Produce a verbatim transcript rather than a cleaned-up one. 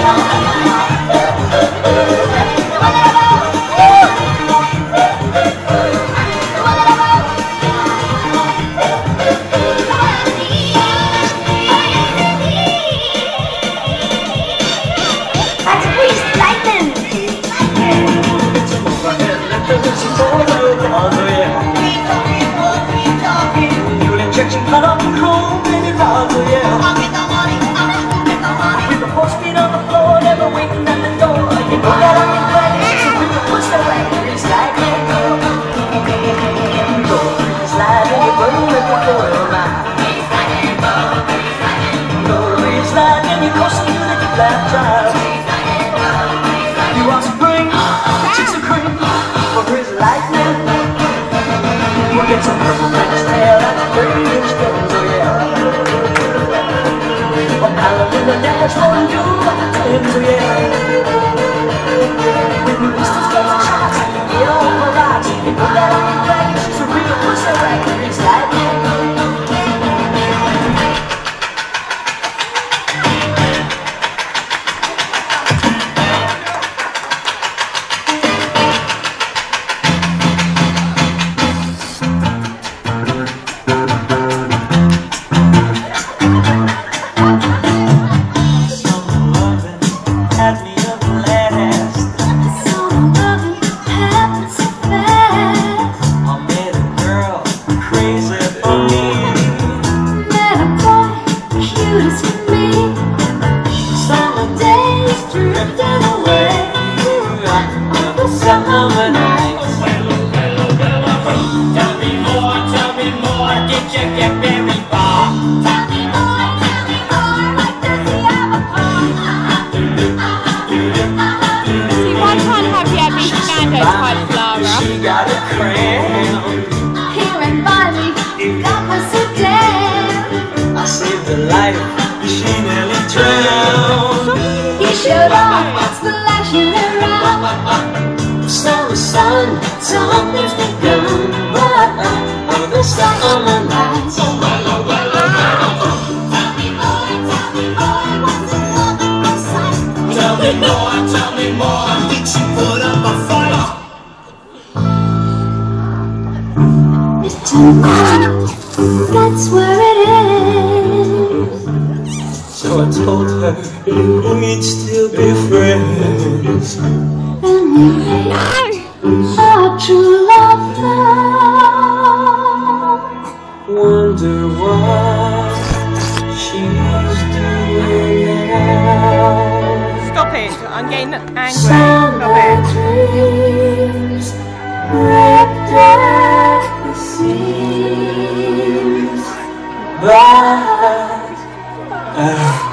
You want spring, chicks and cream, for his lightning. We'll get some purple in his tail and thirty inch stones, oh yeah. Well, Alan in the dance for you, twins, oh yeah. When you list his face and shots, get on the rocks, you put that on your back, she's a real pussy right for his lightning. She got a crown. He went by me, that was so damn. I saved her life, she nearly drowned. He showed off, splashing around. Summer sun, something's begun. But on the summer nights, Tell me more, tell me more, what's it looking sight? tell me more, tell me more. Did she put up a fight? That's where it is. So I told her we'd still be friends. And we made our true love now. Wonder what she's doing now. Stop it, I'm getting angry. Summer Stop it. dreams ripped at the seams. But uh,